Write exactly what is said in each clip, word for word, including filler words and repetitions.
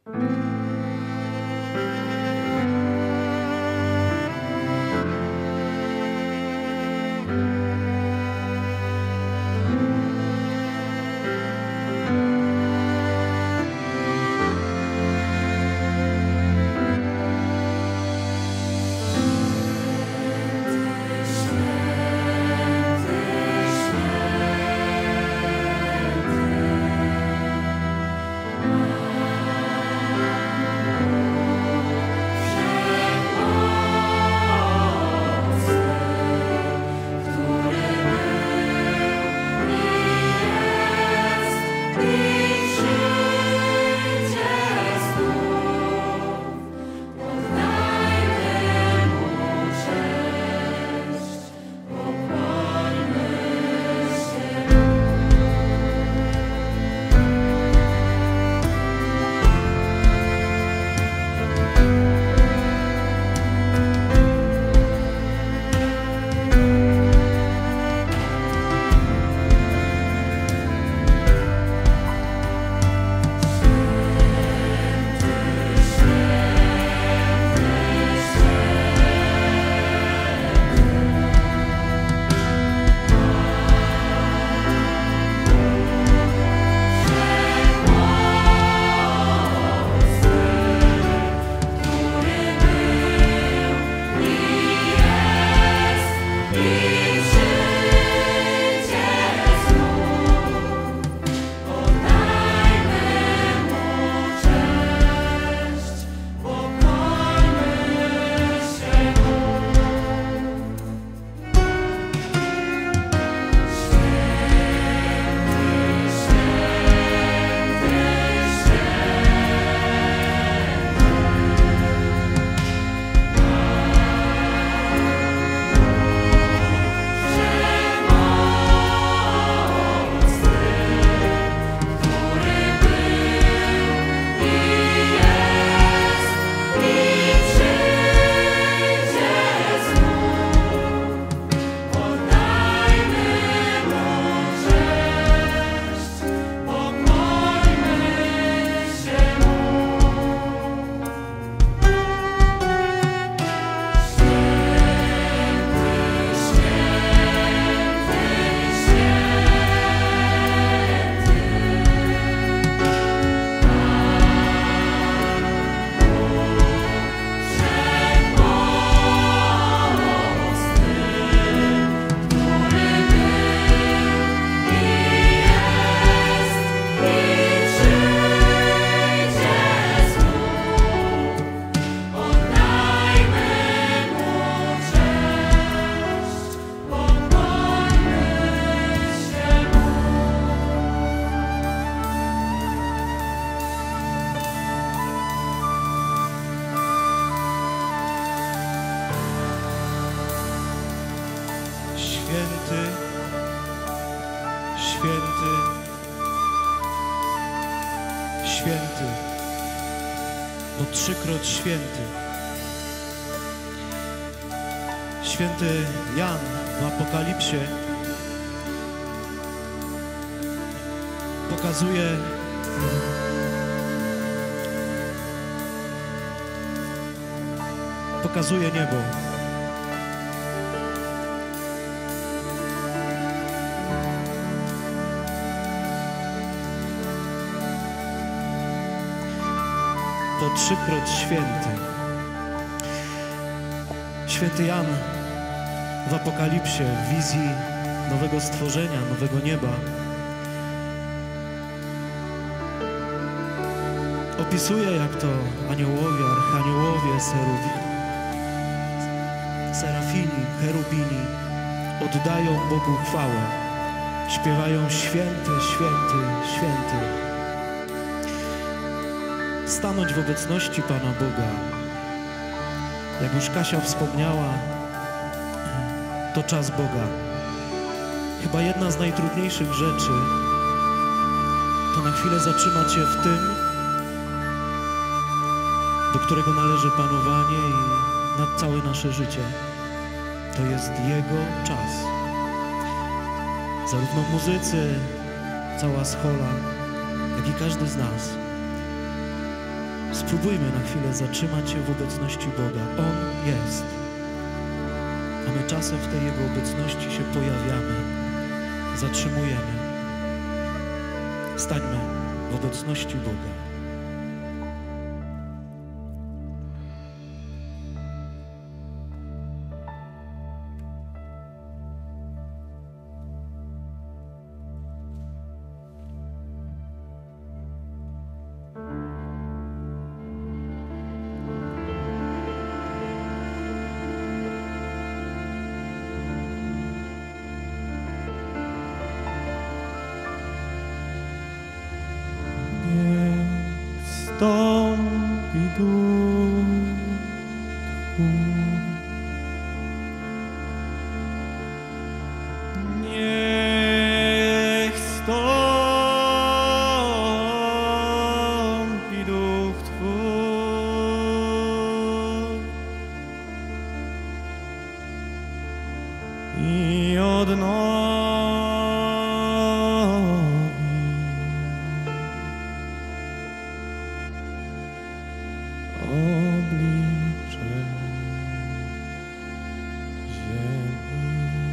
Święty, bo trzykroć święty. Święty Jan w Apokalipsie pokazuje pokazuje niebo. To trzykroć święty. Święty Jan w Apokalipsie, w wizji nowego stworzenia, nowego nieba opisuje, jak to aniołowie, archaniołowie, serufi, serafini, cherubini oddają Bogu chwałę, śpiewają święty, święty, święty. Stanąć w obecności Pana Boga, jak już Kasia wspomniała, to czas Boga. Chyba jedna z najtrudniejszych rzeczy to na chwilę zatrzymać się w tym, do którego należy panowanie i nad całe nasze życie. To jest Jego czas. Zarówno muzycy, cała schola, jak i każdy z nas Spróbujmy na chwilę zatrzymać się w obecności Boga. On jest. A my czasem w tej Jego obecności się pojawiamy, zatrzymujemy. Stańmy w obecności Boga. Stąpi duch Twój. Niech stąpi duch Twój i odnowi oblicze ziemi.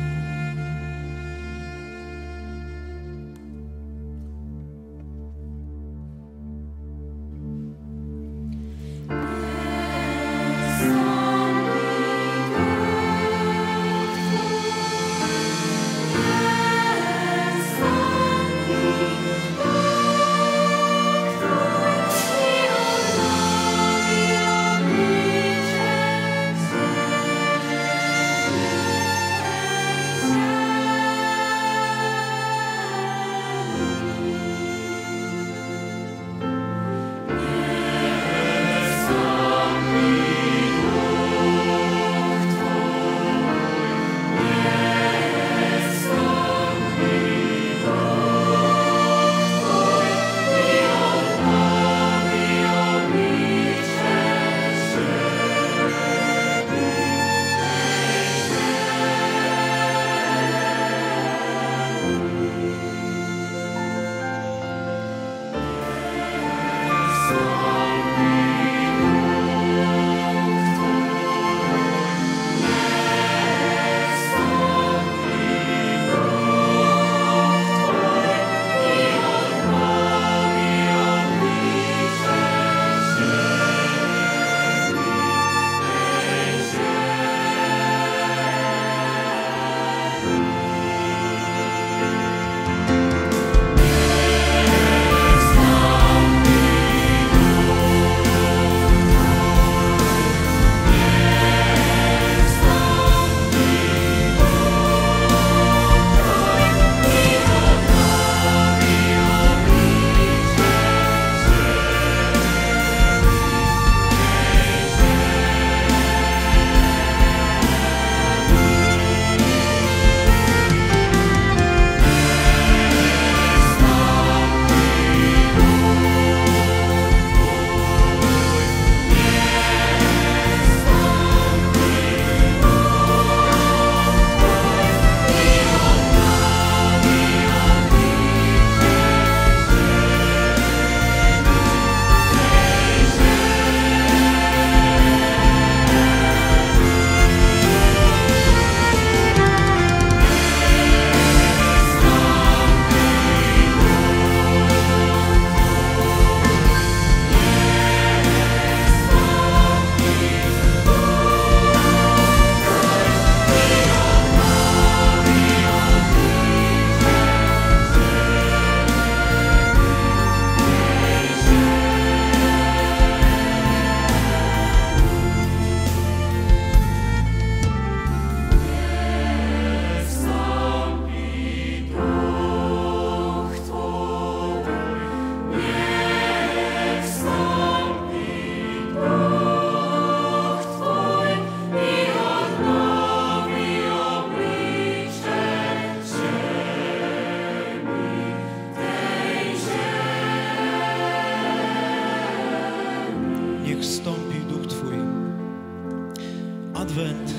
Adwent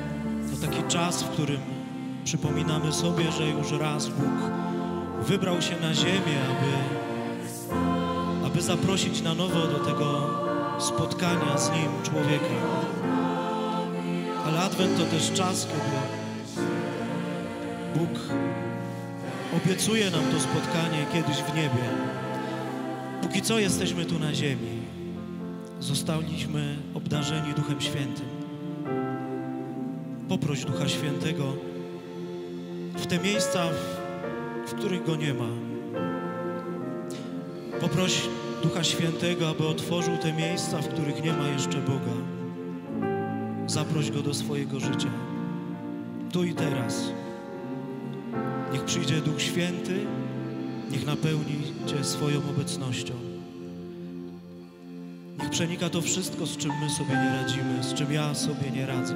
to taki czas, w którym przypominamy sobie, że już raz Bóg wybrał się na ziemię, aby, aby zaprosić na nowo do tego spotkania z Nim człowieka. Ale Adwent to też czas, kiedy Bóg obiecuje nam to spotkanie kiedyś w niebie. Póki co jesteśmy tu na ziemi. Zostaliśmy obdarzeni Duchem Świętym. Poproś Ducha Świętego w te miejsca, w, w których Go nie ma. Poproś Ducha Świętego, aby otworzył te miejsca, w których nie ma jeszcze Boga. Zaproś Go do swojego życia. Tu i teraz. Niech przyjdzie Duch Święty, niech napełni Cię swoją obecnością. Niech przenika to wszystko, z czym my sobie nie radzimy, z czym ja sobie nie radzę.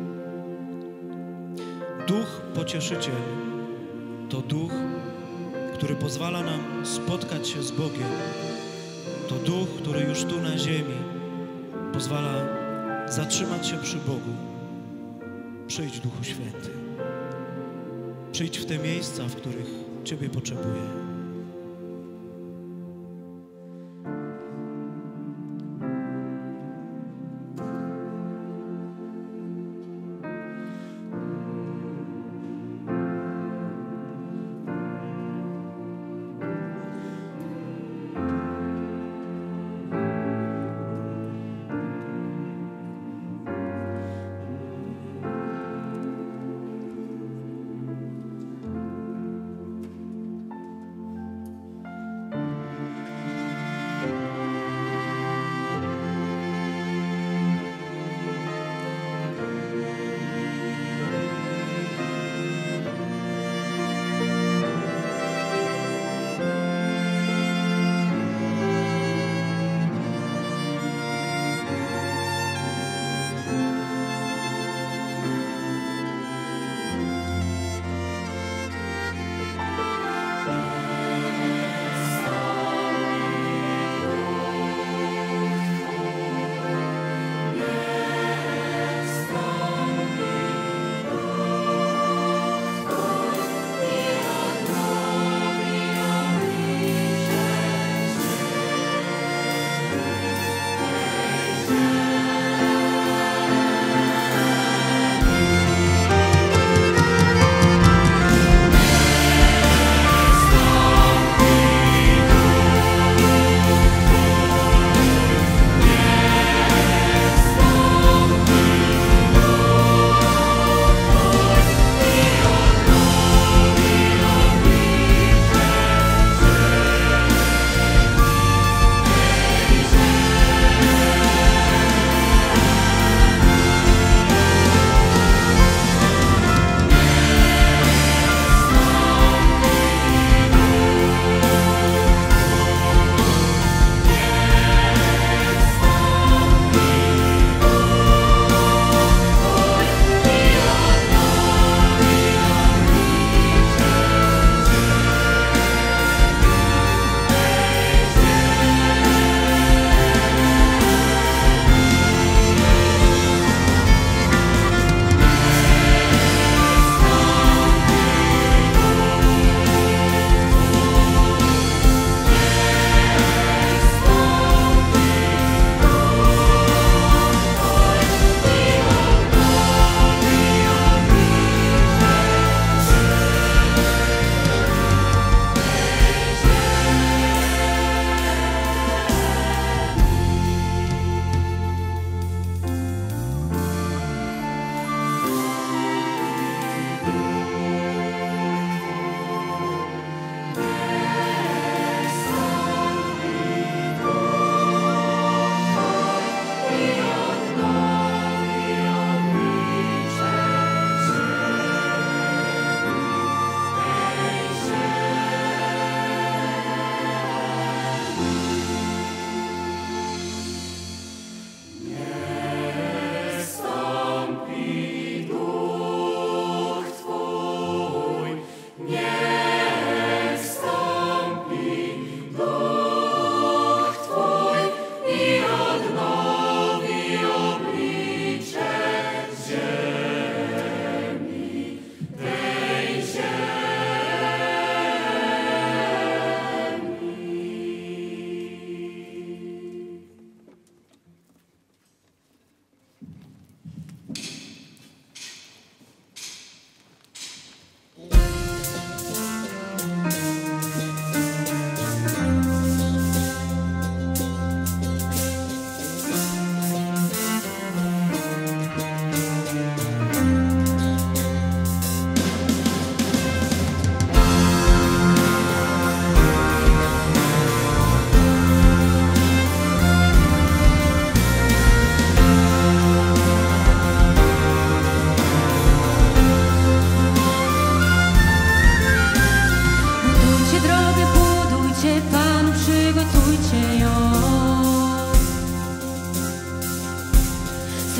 Duch Pocieszyciel to Duch, który pozwala nam spotkać się z Bogiem. To Duch, który już tu na ziemi pozwala zatrzymać się przy Bogu. Przyjdź, Duchu Święty. Przyjdź w te miejsca, w których Ciebie potrzebuję.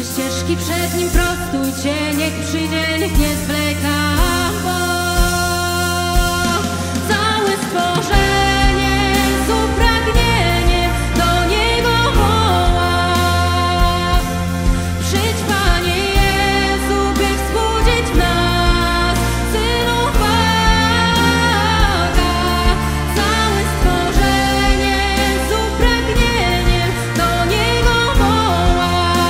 Wasze ścieżki przed Nim prostujcie, niech przyjdzie, niech nie zwleka, bo całe stworzenie z upragnieniem do Niego woła. Przyjdź, Panie Jezu, by wzbudzić w nas synów Boga. Całe stworzenie z upragnieniem do Niego woła.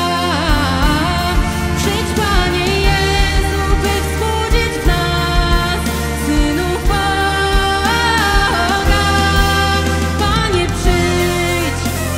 Przyjdź, Panie Jezu, by wzbudzić w nas synów Boga. Panie, przyjdź.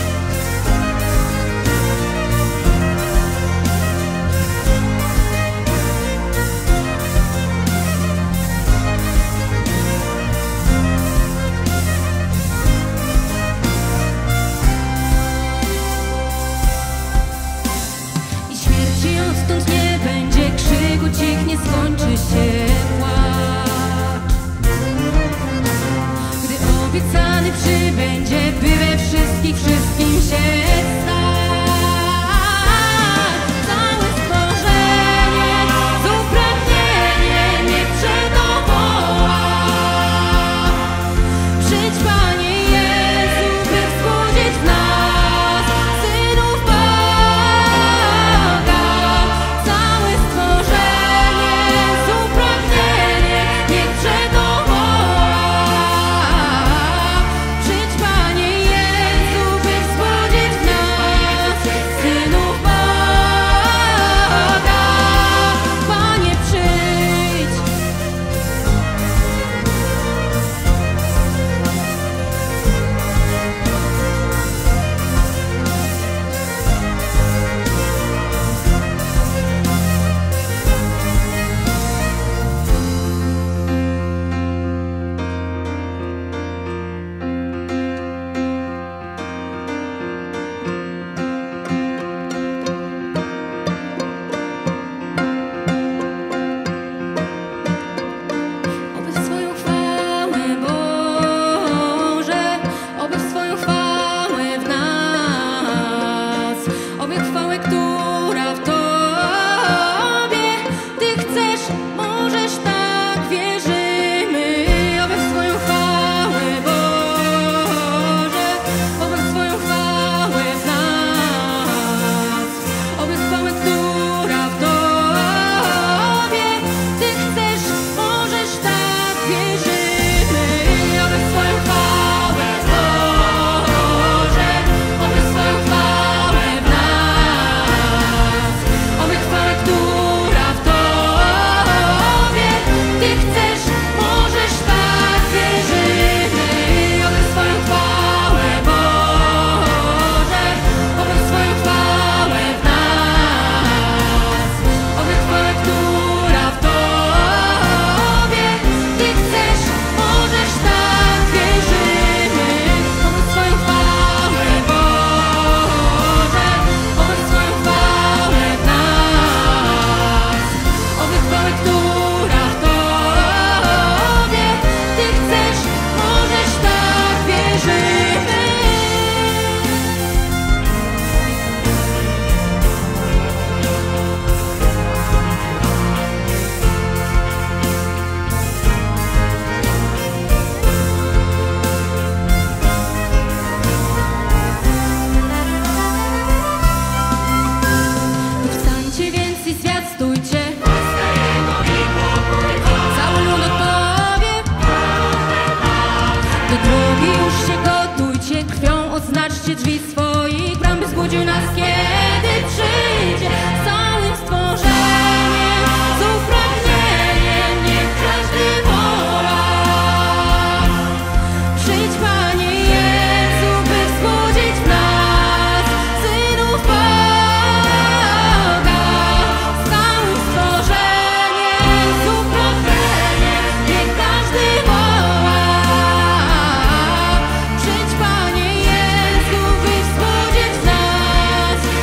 I śmierci odtąd nie będzie, krzyk ucichnie, skończy się płacz. Gdy obiecany przybędzie, by we wszystkich wszystkim się stać. Całe stworzenie z upragnieniem niech przed Nim woła. Przyjdź, Panie Jezu, by wzbudzić w nas synów Boga. Całe stworzenie z upragnieniem niech przed Nim woła. Przyjdź, Panie Jezu, by wzbudzić w nas synów Boga. Panie, przyjdź. Oby w swoją chwałę, Boże, oby w swoją chwałę w nas, oby chwałę, która w Tobie Ty chcesz, możesz, tak wierzymy. Oby w swoją chwałę, Boże, oby w swoją chwałę w nas, oby chwałę, która w Tobie Ty chcesz, możesz, tak wierzymy. Oby w swoją chwałę, Boże, oby w swoją chwałę w nas, oby chwałę, która w Tobie Ty chcesz, możesz, tak wierzymy. Oby w swoją chwałę, Boże, oby w swoją chwałę w nas, oby chwałę, która w Tobie Ty chcesz, możesz, tak wierzymy. Oby w swoją chwałę, Boże, oby w swoją chwałę w nas, oby chwałę, która w Tobie Ty chcesz, możesz, tak wierzymy. Powstańcie więc i zwiastujcie, cały lud odpowie. Do drogi już się gotujcie, krwią odznaczcie drzwi swoich bram, by zbudził nas, kiedy przyjdzie. Z całym stworzeniem, z upragnieniem niech każdy woła. Przyjdź, Panie Jezu, by wzbudzić w nas synów Boga. Z całym stworzeniem, z upragnieniem niech każdy woła. Przyjdź, Panie Jezu, by wzbudzić w nas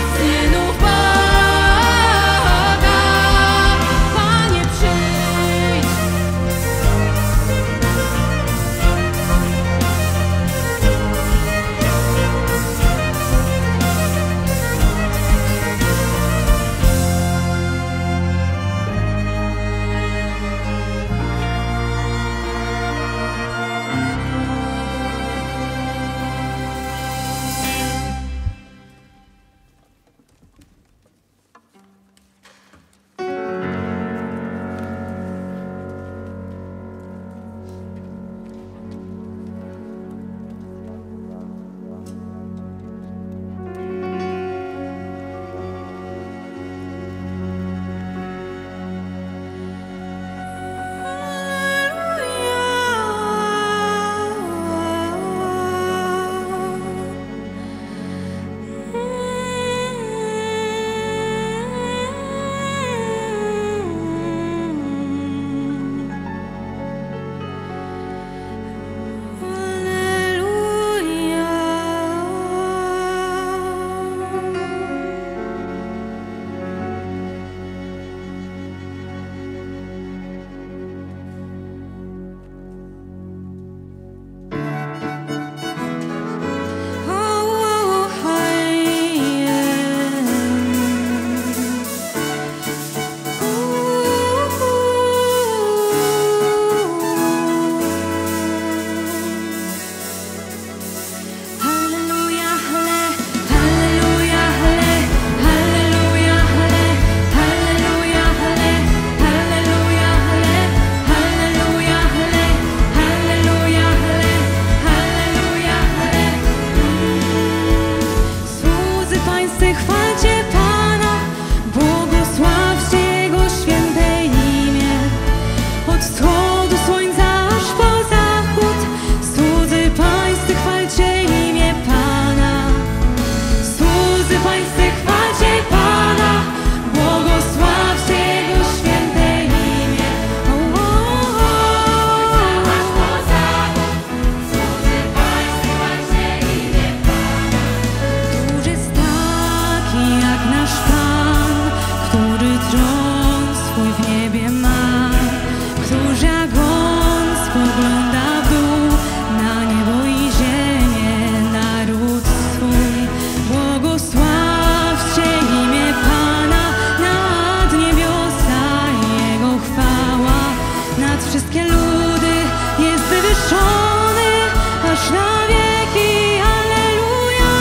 chwalcie Pana, błogosławcie Jego święte imię. Od wschodu słońca aż po zachód, cudzy pańscy chwalcie imię Pana. Cudzy pańscy chwalcie Pana, błogosławcie Jego święte imię. O, o, o, aż po zachód, cudzy pańscy chwalcie imię Pana. Któż jest taki jak nasz Pan, który tron swój w niebie ma, któż jak On spogląda w dół na niebo i ziemię, naród swój. Błogosławcie imię Pana, nad niebiosa Jego chwała, nad wszystkie ludy jest wywyższony, aż na wieki. Alleluja,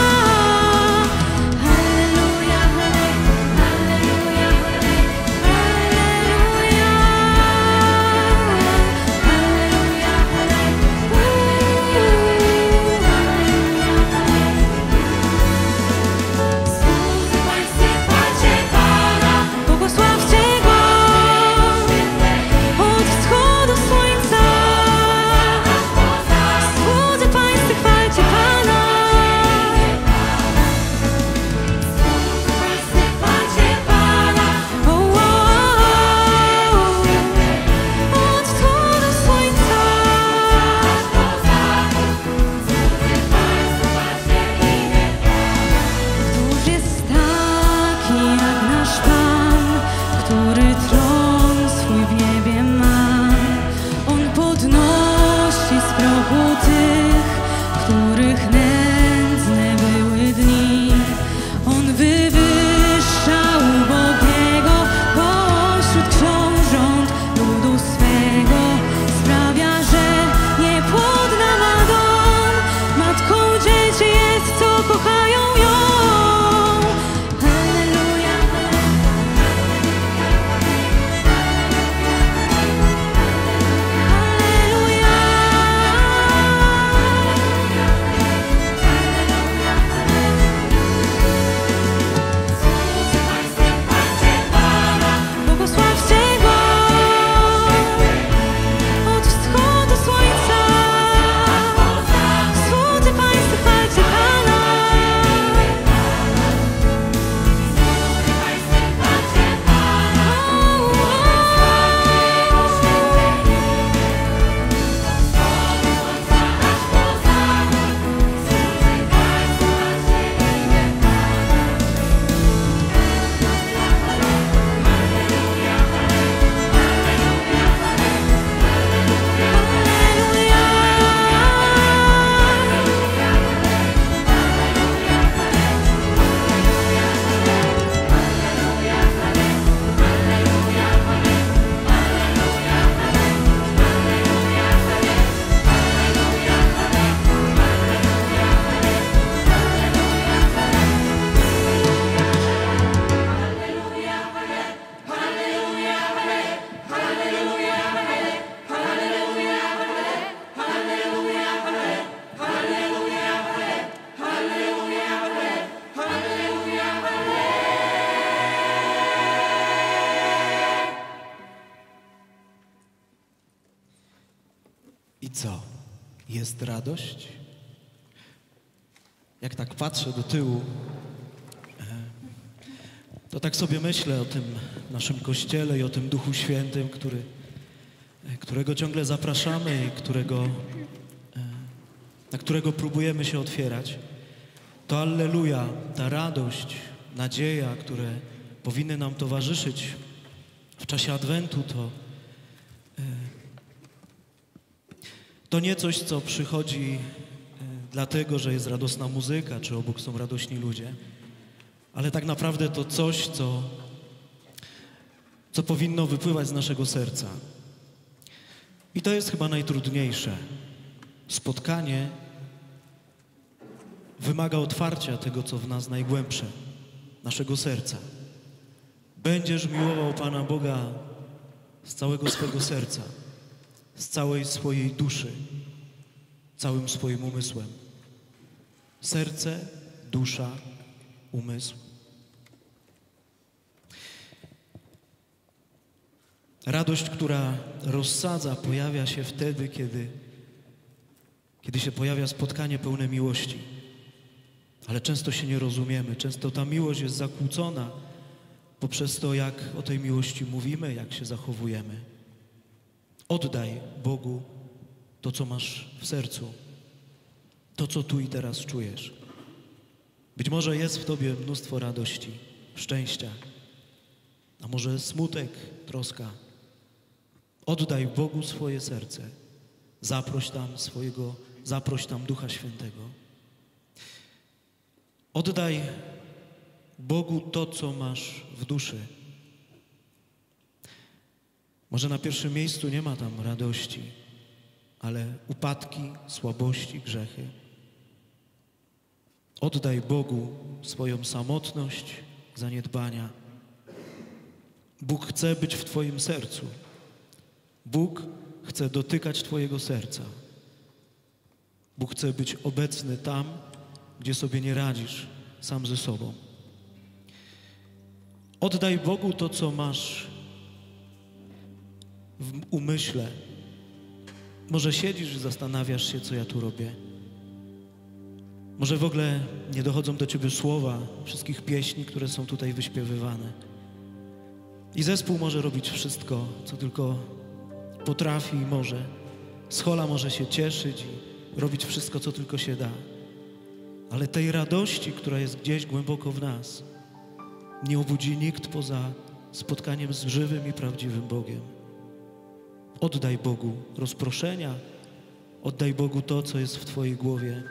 alleluja, alleluja, alleluja, Cudzy pańscy chwalcie Pana, błogosławcie Go. Od wschodu słońca, cudzy pańscy chwalcie Pana. Cudzy pańscy chwalcie Pana. O, o, o. Od wschodu słońca, cudzy pańscy chwalcie imię Pana. Któż jest taki jak nasz Pan, który tron swój w niebie ma? On podnosi z prochu tych, których nędzne były dni. On wywyższa ubogiego pośród książąt ludu swego. Sprawia, że niepłodna ma dom, matką dzieci jest, co kochają ją. Alleluja, alleluja, Cudzy pańscy chwalcie Pana, błogosławcie Go. Od wschodu słońca, cudzy pańscy chwalcie Pana. Cudzy pańscy chwalcie Pana. I co? Jest radość? Jak tak patrzę do tyłu, e, to tak sobie myślę o tym naszym Kościele i o tym Duchu Świętym, który, e, którego ciągle zapraszamy i którego, e, na którego próbujemy się otwierać. To alleluja, ta radość, nadzieja, które powinny nam towarzyszyć w czasie Adwentu, to e, To nie coś, co przychodzi e, dlatego, że jest radosna muzyka, czy obok są radośni ludzie, ale tak naprawdę to coś, co, co powinno wypływać z naszego serca. I to jest chyba najtrudniejsze. Spotkanie wymaga otwarcia tego, co w nas najgłębsze, naszego serca. Będziesz miłował Pana Boga z całego swego serca, z całej swojej duszy, całym swoim umysłem. Serce, dusza, umysł Radość, która rozsadza, pojawia się wtedy, kiedy, kiedy się pojawia spotkanie pełne miłości. Ale często się nie rozumiemy, często ta miłość jest zakłócona poprzez to, jak o tej miłości mówimy, jak się zachowujemy. Oddaj Bogu to, co masz w sercu, to, co tu i teraz czujesz. Być może jest w tobie mnóstwo radości, szczęścia, a może smutek, troska. Oddaj Bogu swoje serce. Zaproś tam swojego, zaproś tam Ducha Świętego. Oddaj Bogu to, co masz w duszy. Może na pierwszym miejscu nie ma tam radości, ale upadki, słabości, grzechy. Oddaj Bogu swoją samotność, zaniedbania. Bóg chce być w twoim sercu. Bóg chce dotykać twojego serca. Bóg chce być obecny tam, gdzie sobie nie radzisz sam ze sobą. Oddaj Bogu to, co masz w umyśle. Może siedzisz i zastanawiasz się, co ja tu robię. Może w ogóle nie dochodzą do ciebie słowa wszystkich pieśni, które są tutaj wyśpiewywane. I zespół może robić wszystko, co tylko potrafi i może. Schola może się cieszyć i robić wszystko, co tylko się da. Ale tej radości, która jest gdzieś głęboko w nas, nie obudzi nikt poza spotkaniem z żywym i prawdziwym Bogiem. Oddaj Bogu rozproszenia, oddaj Bogu to, co jest w twojej głowie.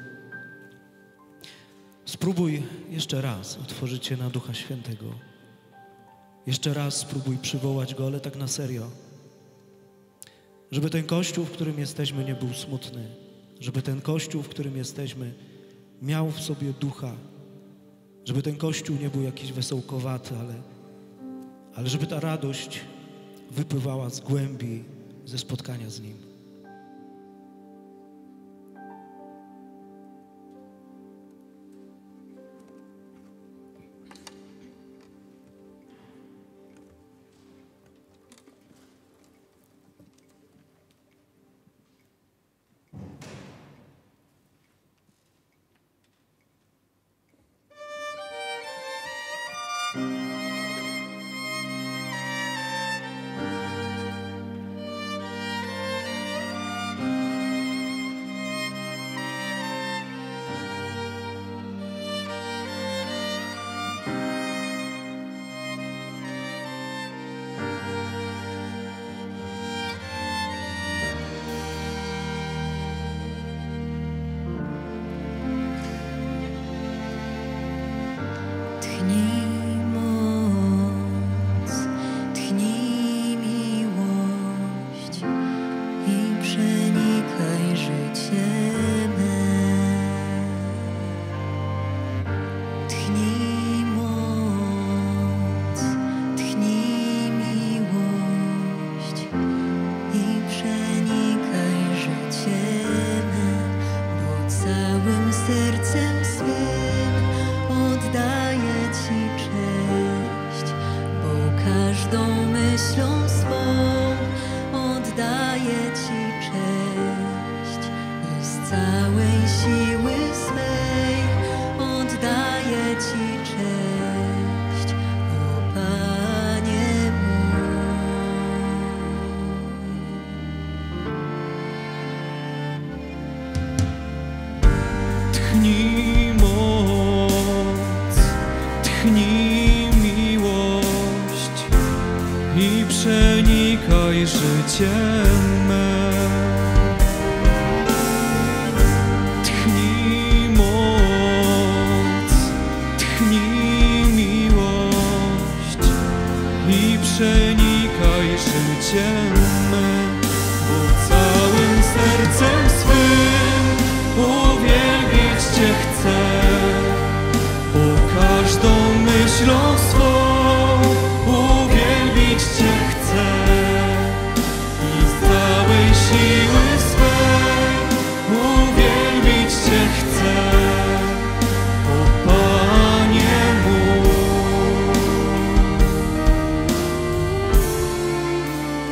Spróbuj jeszcze raz otworzyć się na Ducha Świętego. Jeszcze raz spróbuj przywołać Go, ale tak na serio. Żeby ten Kościół, w którym jesteśmy, nie był smutny. Żeby ten Kościół, w którym jesteśmy, miał w sobie ducha. Żeby ten Kościół nie był jakiś wesołkowaty, ale, ale żeby ta radość wypływała z głębi, ze spotkania z Nim. Tchnij moc, tchnij miłość i przenikaj życie me. Tchnij moc, tchnij miłość i przenikaj życie me, bo całym sercem swym uwielbić Cię chcę, o każdą myślą swą uwielbić Cię chcę i z całej siły swej uwielbić Cię chcę, o Panie mój.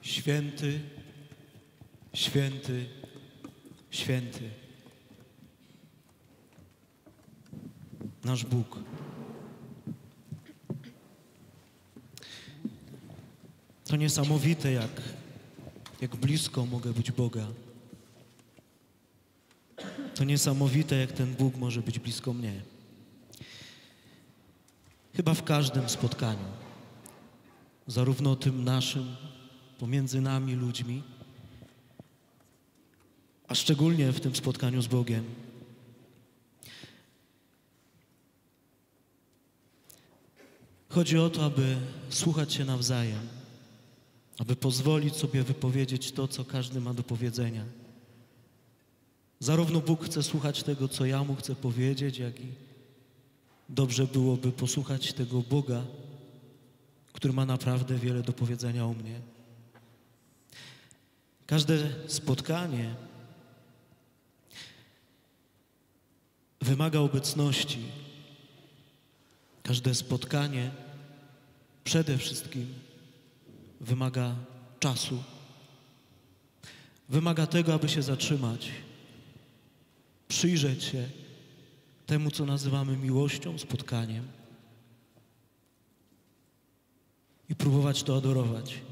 Święty, święty, święty. Nasz Bóg. To niesamowite, jak, jak blisko mogę być Boga. To niesamowite, jak ten Bóg może być blisko mnie. Chyba w każdym spotkaniu, zarówno tym naszym, pomiędzy nami ludźmi, a szczególnie w tym spotkaniu z Bogiem. Chodzi o to, aby słuchać się nawzajem, aby pozwolić sobie wypowiedzieć to, co każdy ma do powiedzenia. Zarówno Bóg chce słuchać tego, co ja Mu chcę powiedzieć, jak i dobrze byłoby posłuchać tego Boga, który ma naprawdę wiele do powiedzenia o mnie. Każde spotkanie wymaga obecności. Każde spotkanie przede wszystkim wymaga czasu. Wymaga tego, aby się zatrzymać, przyjrzeć się temu, co nazywamy miłością, spotkaniem i próbować to adorować.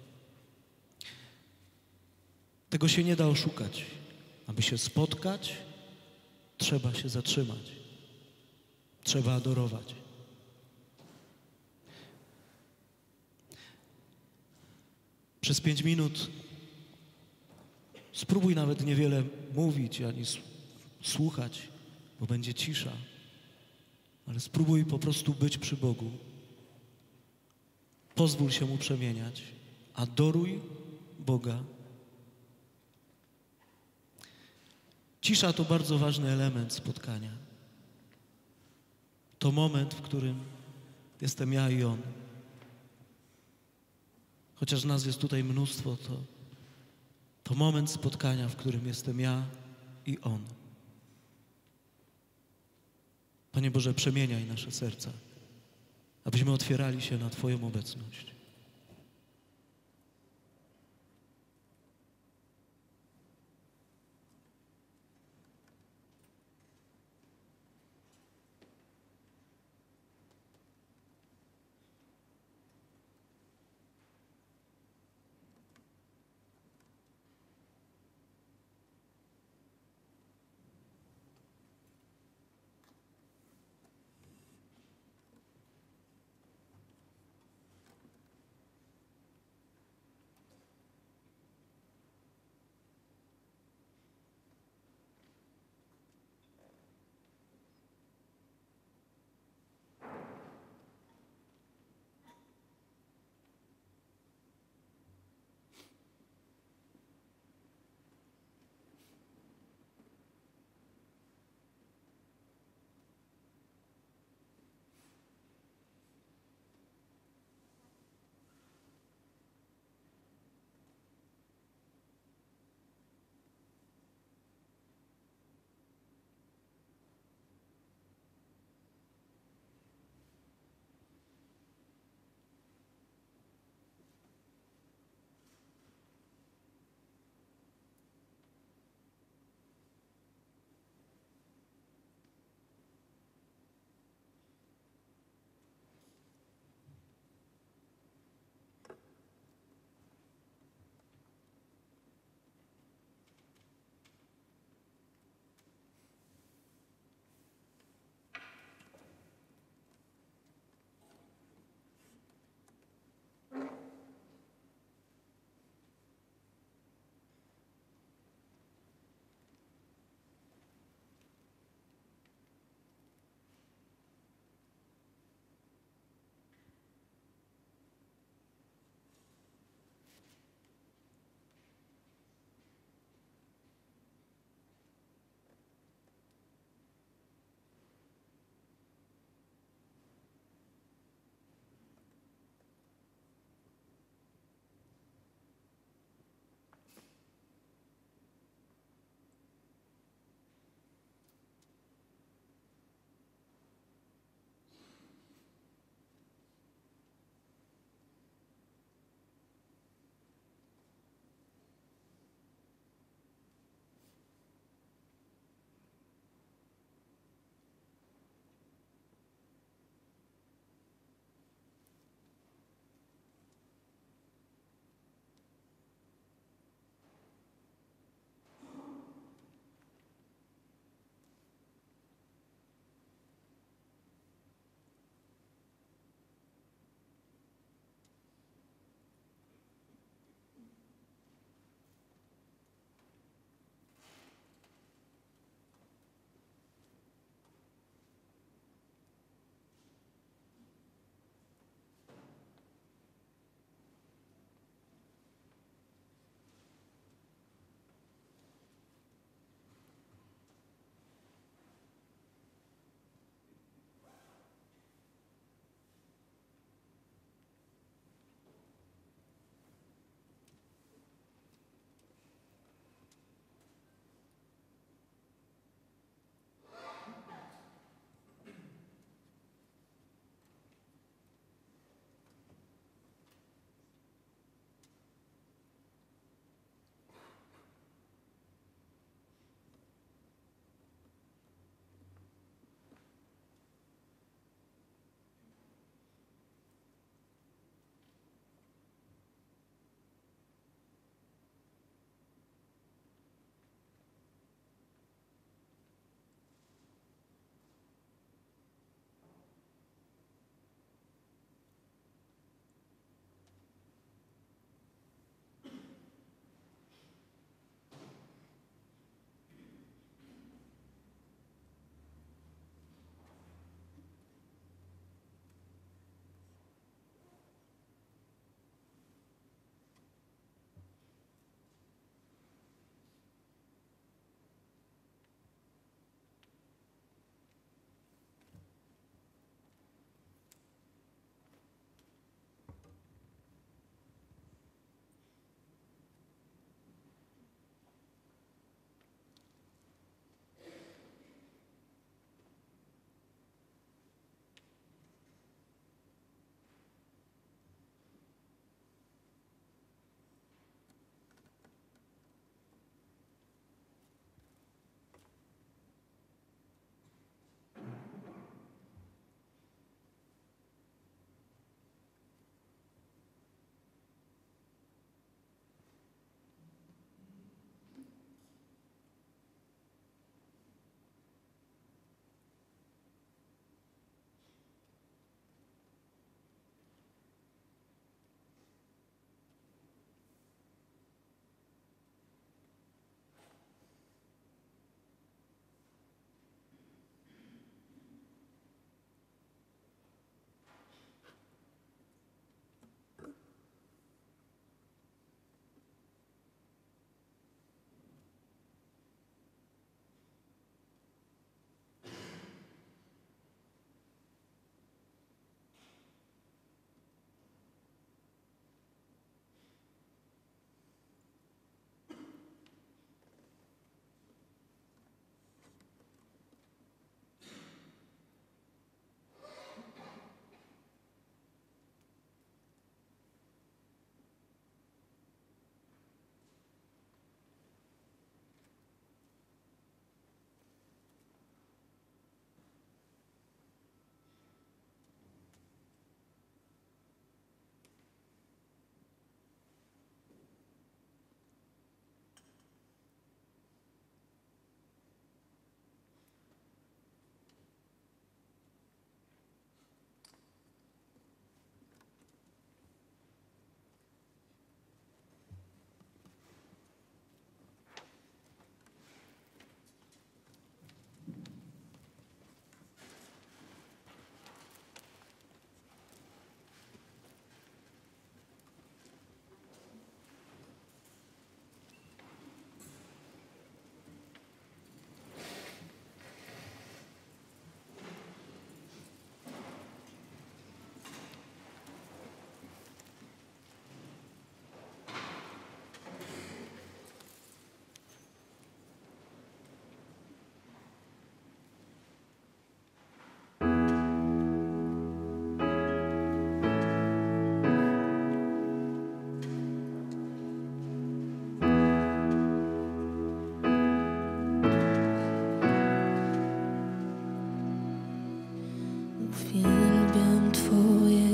Tego się nie da oszukać. Aby się spotkać, trzeba się zatrzymać. Trzeba adorować. Przez pięć minut spróbuj nawet niewiele mówić, ani słuchać, bo będzie cisza. Ale spróbuj po prostu być przy Bogu. Pozwól się Mu przemieniać. Adoruj Boga. Cisza to bardzo ważny element spotkania. To moment, w którym jestem ja i On. Chociaż nas jest tutaj mnóstwo, to, to moment spotkania, w którym jestem ja i On. Panie Boże, przemieniaj nasze serca, abyśmy otwierali się na Twoją obecność.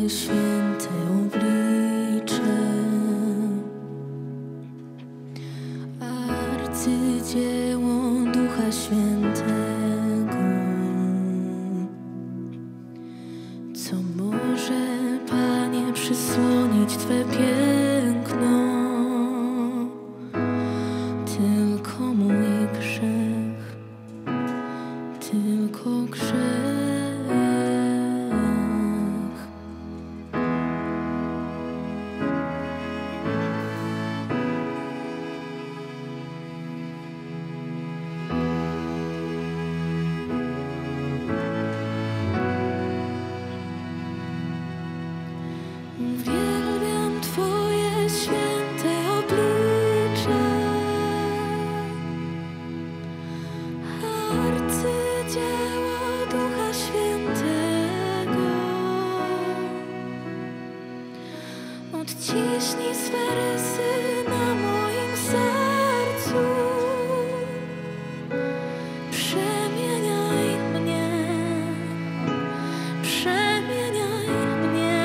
Twoje święte oblicze, arcydzieło Ducha Świętego, co może, Panie, przysłonić Twe piękno? Tylko mój grzech, tylko grzech. Uwielbiam Twoje święte oblicze, arcydzieło Ducha Świętego. Odciśnij swe rysy na moim sercu, przemieniaj mnie, przemieniaj mnie.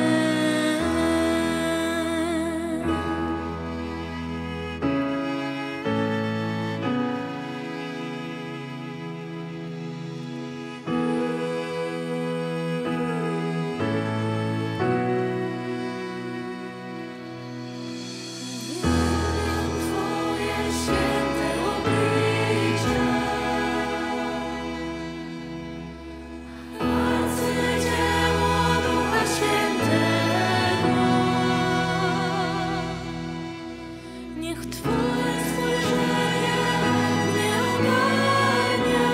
Uwielbiam Twoje święte oblicze, arcydzieło Ducha Świętego. Niech Twoje spojrzenie mnie ogarnia,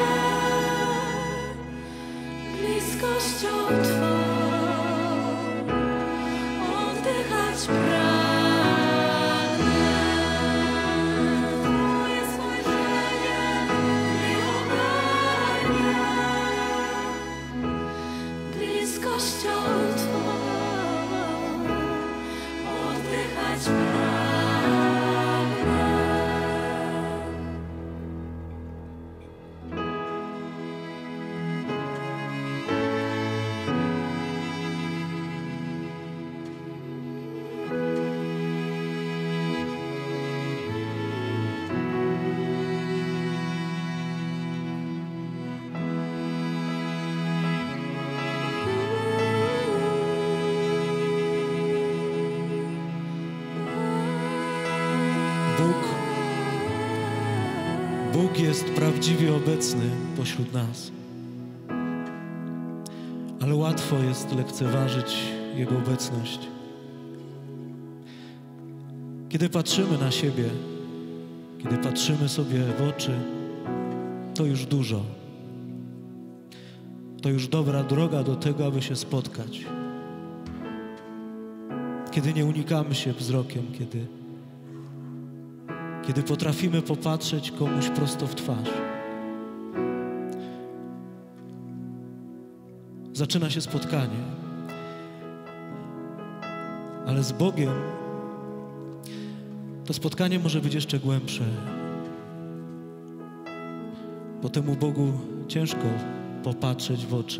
bliskością Twą oddychać pragnę. Twoje spojrzenie mnie ogarnia, bliskością Twą oddychać pragnę. Bóg, Bóg jest prawdziwie obecny pośród nas, ale łatwo jest lekceważyć Jego obecność. Kiedy patrzymy na siebie, kiedy patrzymy sobie w oczy, to już dużo. To już dobra droga do tego, aby się spotkać. Kiedy nie unikamy się wzrokiem, kiedy Kiedy potrafimy popatrzeć komuś prosto w twarz. Zaczyna się spotkanie, ale z Bogiem to spotkanie może być jeszcze głębsze, bo temu Bogu ciężko popatrzeć w oczy.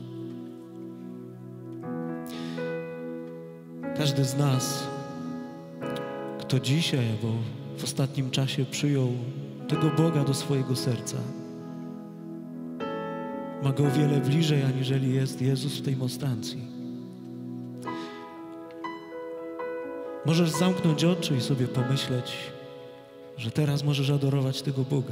Każdy z nas, kto dzisiaj, bo w ostatnim czasie przyjął tego Boga do swojego serca, ma Go o wiele bliżej, aniżeli jest Jezus w tej monstrancji. Możesz zamknąć oczy i sobie pomyśleć, że teraz możesz adorować tego Boga.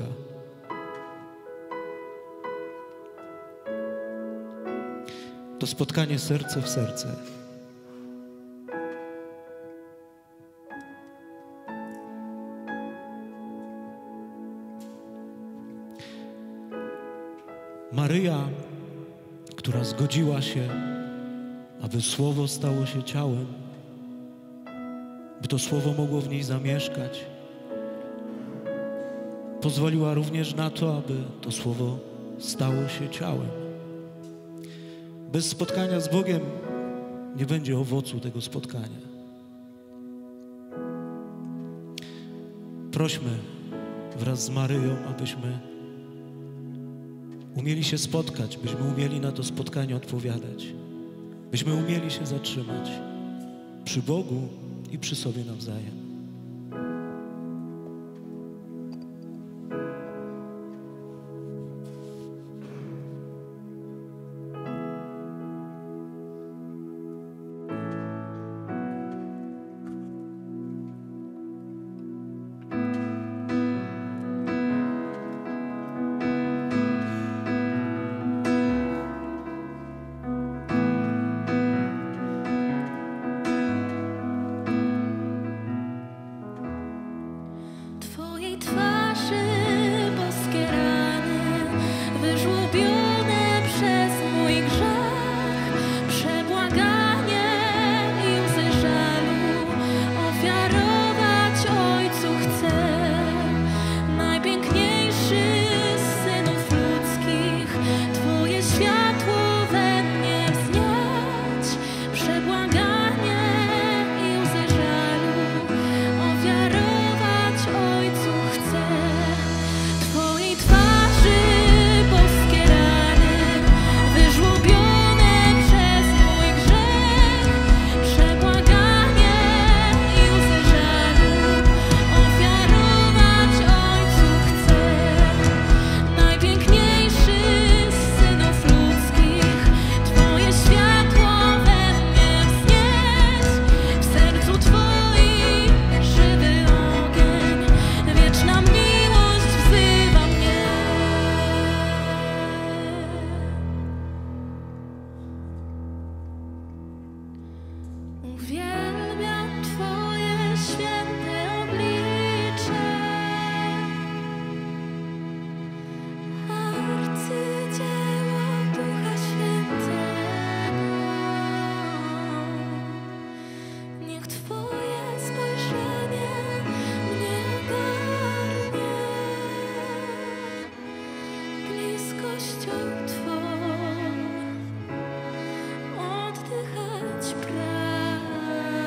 To spotkanie serce w serce. Maryja, która zgodziła się, aby Słowo stało się ciałem, by to Słowo mogło w niej zamieszkać, pozwoliła również na to, aby to Słowo stało się ciałem. Bez spotkania z Bogiem nie będzie owocu tego spotkania. Prośmy wraz z Maryją, abyśmy umieli się spotkać, byśmy umieli na to spotkanie odpowiadać. byśmy umieli się zatrzymać przy Bogu i przy sobie nawzajem. Twojej twarzy boskie rany, wyżłobione przez mój grzech, przebłaganie i łzy żalu ofiarować Ojcu chcę. Najpiękniejszy z synów ludzkich, Twoje światło we mnie wznieść, przebłaganie i łzy żalu ofiarować Ojcu chcę. Twojej twarzy boskie rany, wyżłobione przez mój grzech, przebłaganie i łzy żalu ofiarować Ojcu chcę. Najpiękniejszy z synów ludzkich, Twoje światło we mnie wznieść, w sercu Twoim żywy ogień, wieczna miłość wzywa mnie. Uwielbiam Twoje święte oblicze, arcydzieło Ducha Świętego. Niech Twoje spojrzenie mnie ogarnie, bliskością Twą. Oddychać pragnę.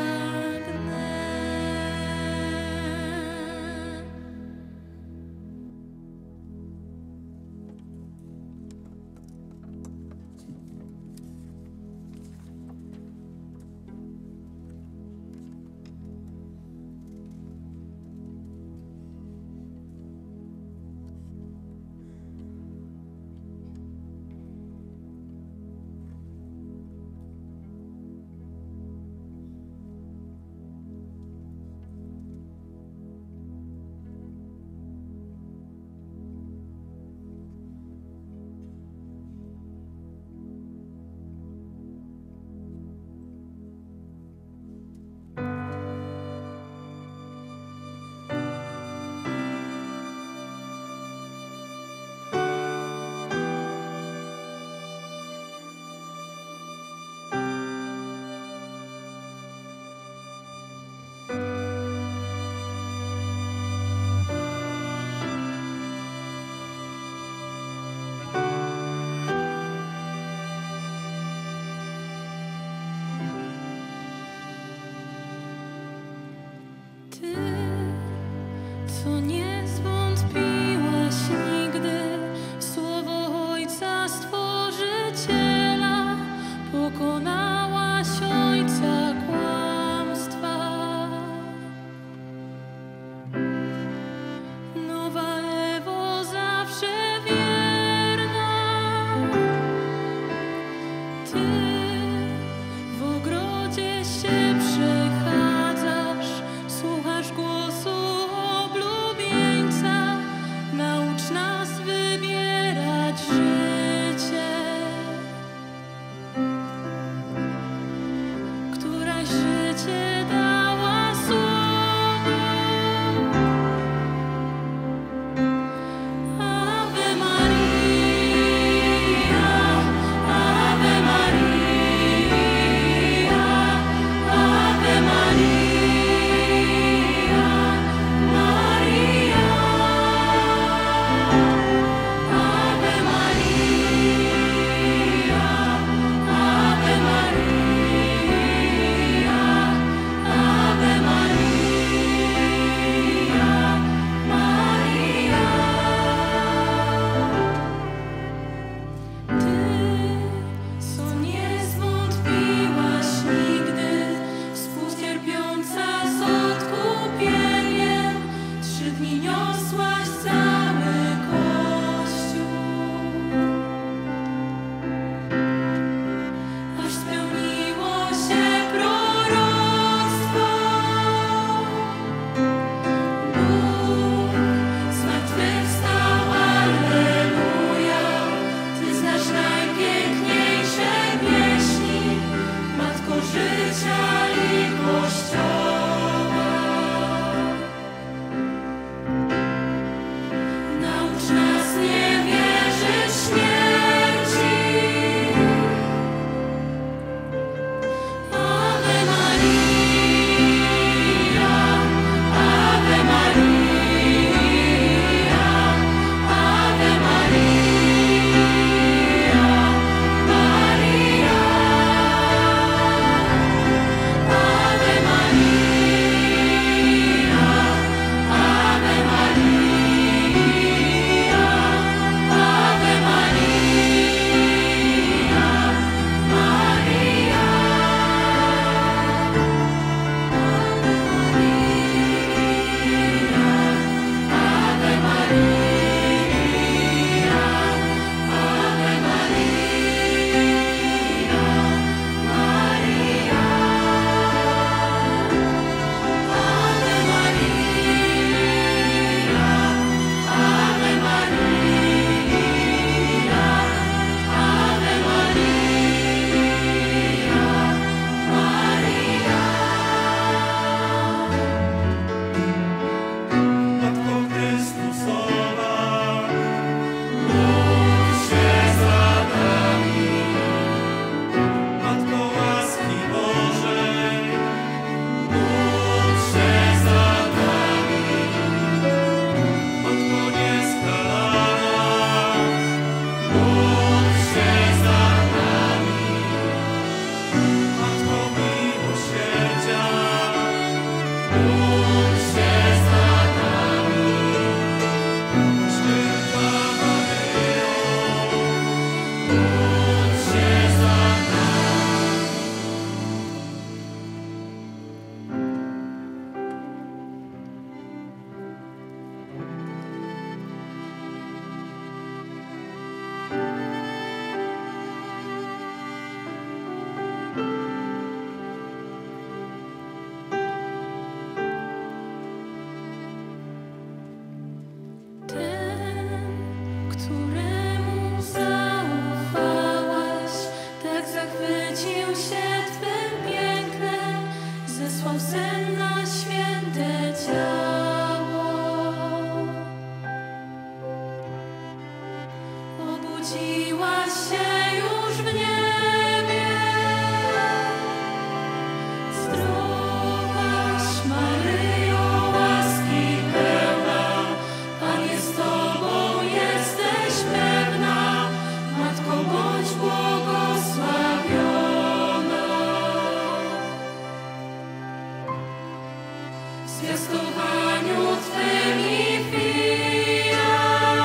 zwiastowaniu Twym i fiat.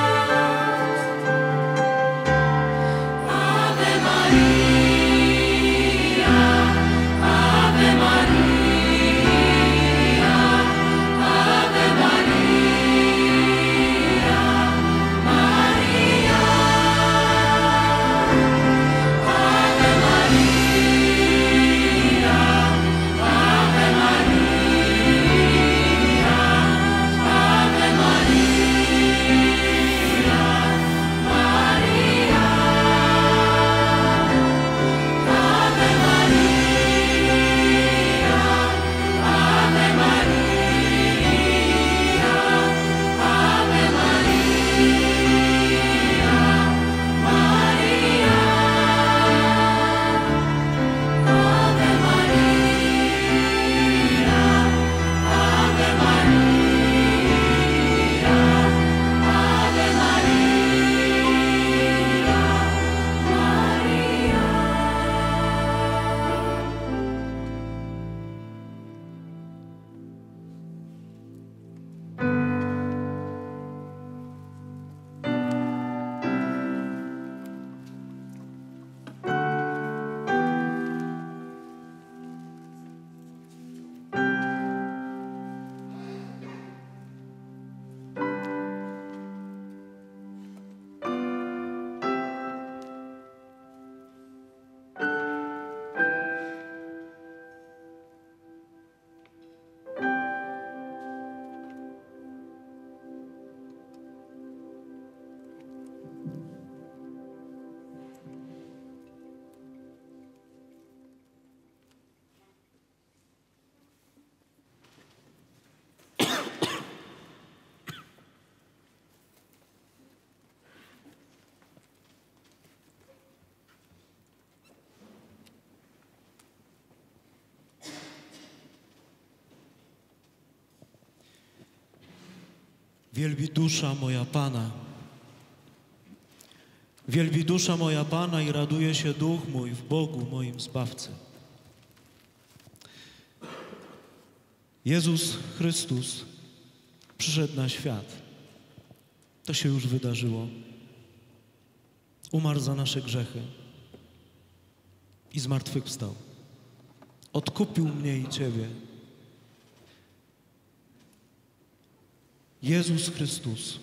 Ave Maria, Ave Maria, Ave Maria, Maria, Ave Maria, Ave Maria, Ave Maria, Maria, Ave Maria, Ave Maria, Ave Wielbi dusza moja Pana. Wielbi dusza moja Pana i raduje się duch mój w Bogu moim Zbawcy. Jezus Chrystus przyszedł na świat. To się już wydarzyło. Umarł za nasze grzechy i zmartwychwstał. Odkupił mnie i Ciebie. Jezus Chrystus.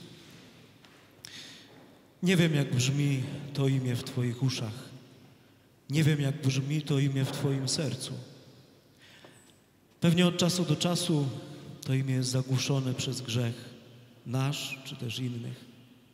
Nie wiem, jak brzmi to imię w Twoich uszach. Nie wiem, jak brzmi to imię w Twoim sercu. Pewnie od czasu do czasu to imię jest zagłuszone przez grzech nasz, czy też innych.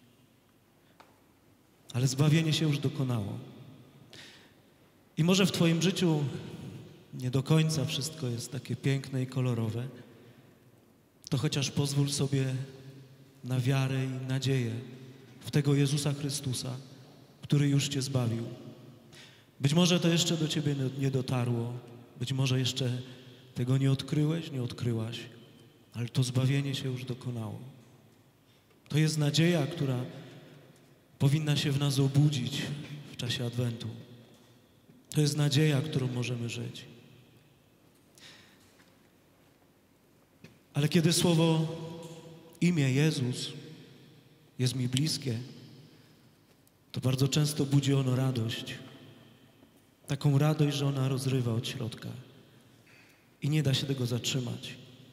Ale zbawienie się już dokonało. I może w Twoim życiu nie do końca wszystko jest takie piękne i kolorowe, to chociaż pozwól sobie na wiarę i nadzieję w tego Jezusa Chrystusa, który już Cię zbawił. Być może to jeszcze do Ciebie nie dotarło, być może jeszcze tego nie odkryłeś, nie odkryłaś, ale to zbawienie się już dokonało. To jest nadzieja, która powinna się w nas obudzić w czasie Adwentu. To jest nadzieja, którą możemy żyć. Ale kiedy słowo, imię Jezus jest mi bliskie, to bardzo często budzi ono radość. Taką radość, że ona rozrywa od środka i nie da się tego zatrzymać.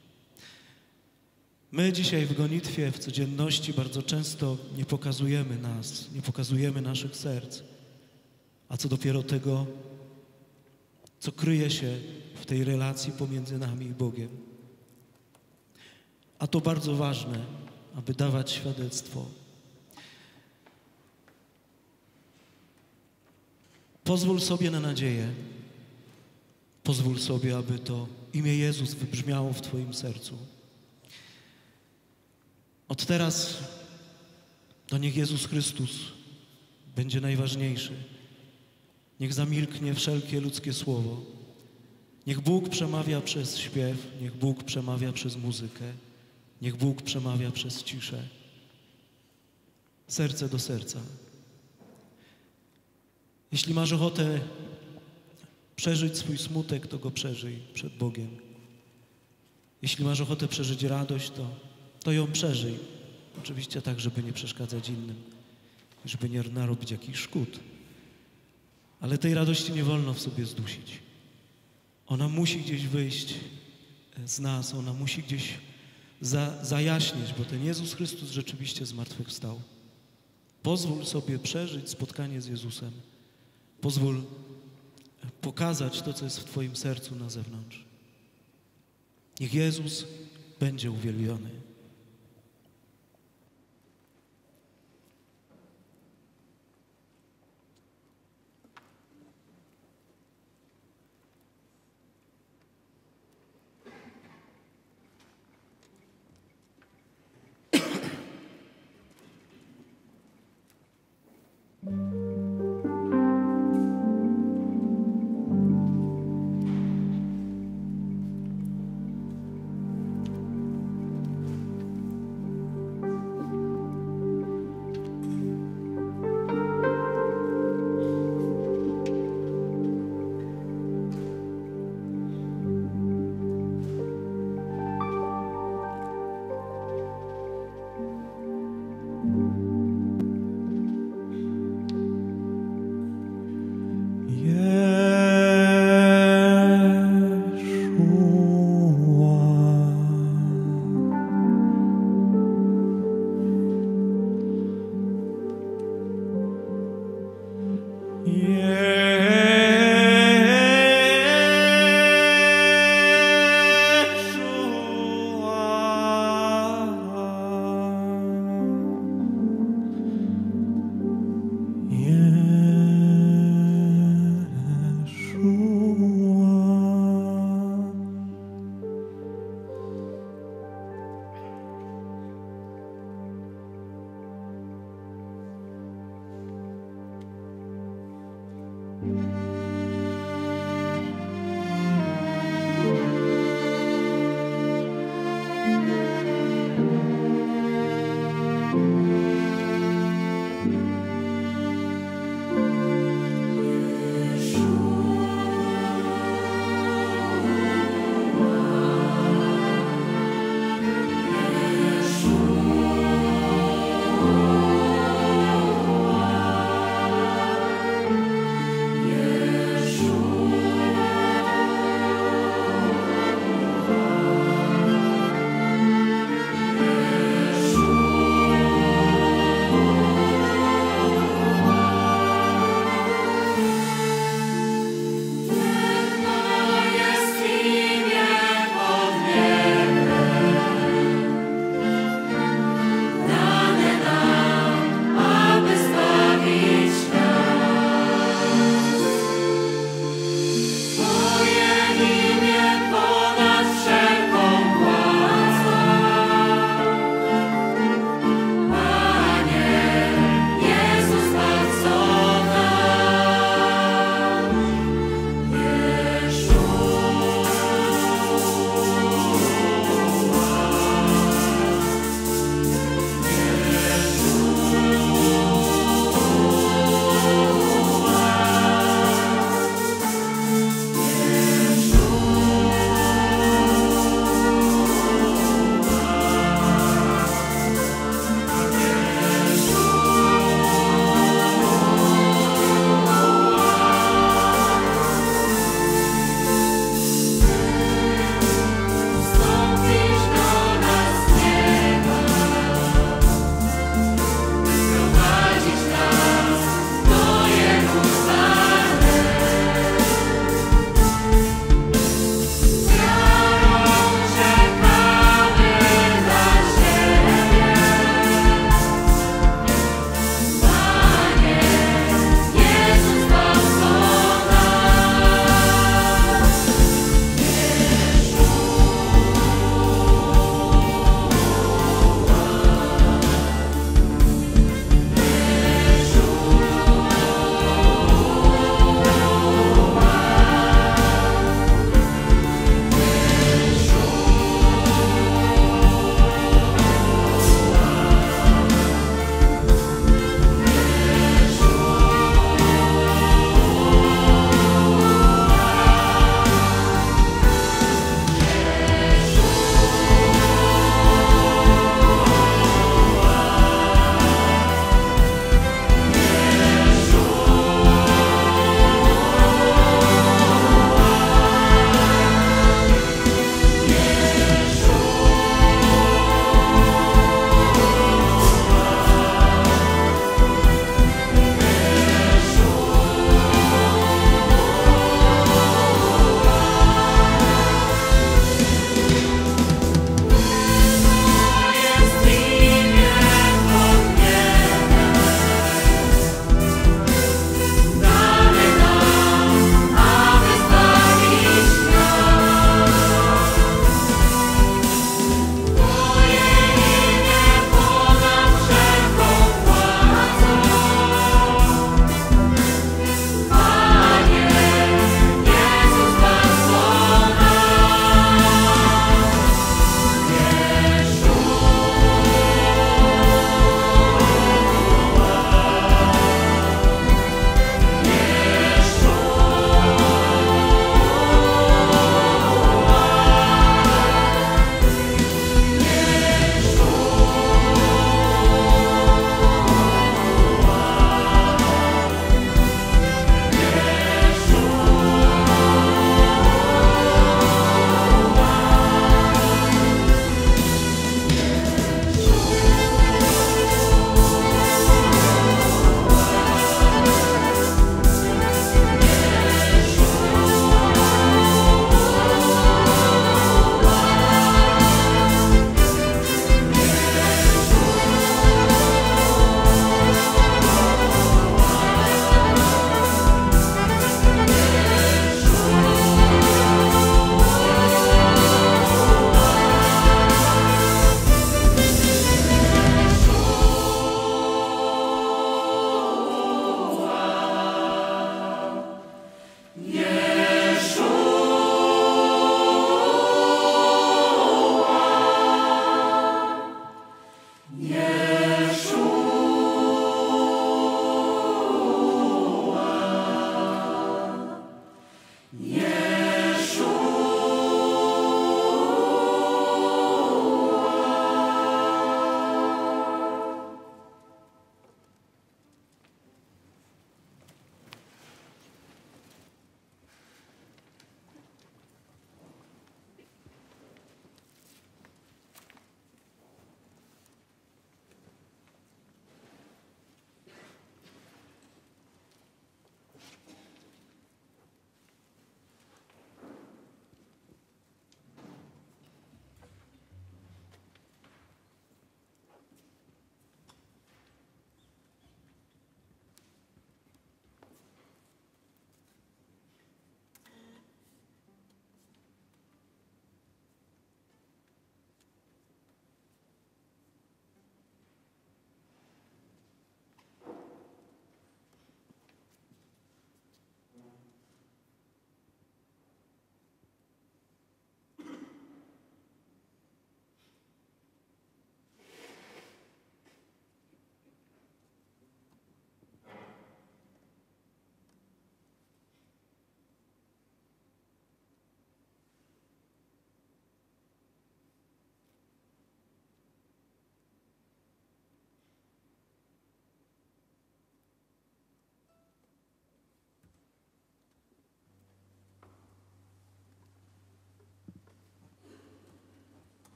My dzisiaj w gonitwie, w codzienności bardzo często nie pokazujemy nas, nie pokazujemy naszych serc, a co dopiero tego, co kryje się w tej relacji pomiędzy nami i Bogiem. A to bardzo ważne, aby dawać świadectwo. Pozwól sobie na nadzieję. Pozwól sobie, aby to imię Jezus wybrzmiało w Twoim sercu. Od teraz to niech Jezus Chrystus będzie najważniejszy. Niech zamilknie wszelkie ludzkie słowo. Niech Bóg przemawia przez śpiew, niech Bóg przemawia przez muzykę, niech Bóg przemawia przez ciszę. Serce do serca. Jeśli masz ochotę przeżyć swój smutek, to go przeżyj przed Bogiem. Jeśli masz ochotę przeżyć radość, to, to ją przeżyj. Oczywiście tak, żeby nie przeszkadzać innym, żeby nie narobić jakichś szkód. Ale tej radości nie wolno w sobie zdusić. Ona musi gdzieś wyjść z nas, ona musi gdzieś za, zajaśnieć, bo ten Jezus Chrystus rzeczywiście zmartwychwstał. Pozwól sobie przeżyć spotkanie z Jezusem. Pozwól pokazać to, co jest w Twoim sercu na zewnątrz. Niech Jezus będzie uwielbiony.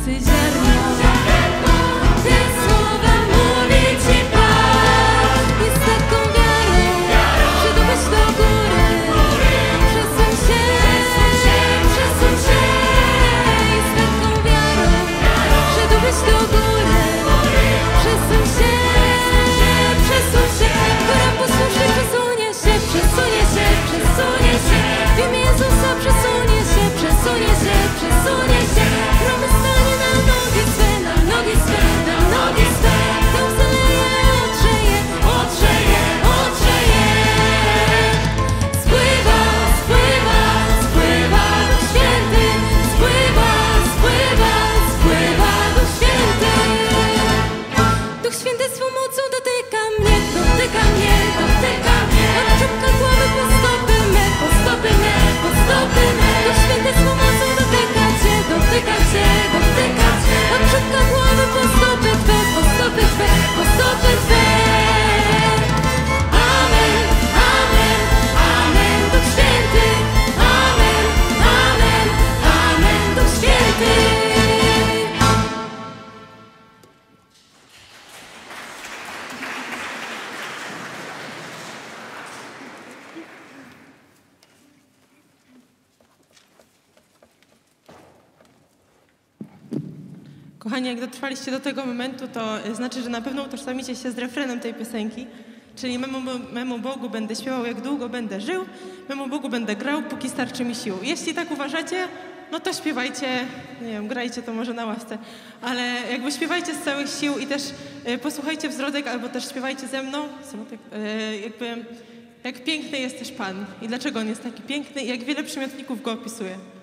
ty ziarno. Te słowa mówi ci Pan i z taką wiarą, że to weź do góry. Przesuń się, przesuń się i z taką wiarą, że to weź do góry. Przesuń się, przesuń się, góra posłuszy, przesunie się, przesunie się, przesunie się. W imię Jezusa przesunie się, przesunie się, przesunie się. Gromy stanie na nogi swe, na nogi swe, na nogi swe. Tę zaleje, otrzeje, otrzeje, otrzeje. Spływa, spływa, spływa Duch Święty. Spływa, spływa, spływa Duch Święty. Duch Święty swą mocą dotyka mnie, dotyka mnie, dotyka mnie. Od czubka głowy po stopy me, po stopy me, po stopy me. Duch Święty swą mocą dotyka cię, dotyka cię, dotyka cię. Od czubka głowy po stopy twe, po stopy twe, po stopy twe. Amen, amen, amen, Duch Święty. Amen, amen, amen, Duch Święty. Kochani, jak dotrwaliście do tego momentu, to znaczy, że na pewno utożsamicie się z refrenem tej piosenki, czyli memu, memu Bogu będę śpiewał, jak długo będę żył, memu Bogu będę grał, póki starczy mi sił. Jeśli tak uważacie, no to śpiewajcie, nie wiem, grajcie to może na ławce, ale jakby śpiewajcie z całych sił i też y, posłuchajcie Wzrodek, albo też śpiewajcie ze mną, Wzrodek, y, jakby jak piękny jest też Pan i dlaczego On jest taki piękny i jak wiele przymiotników Go opisuje.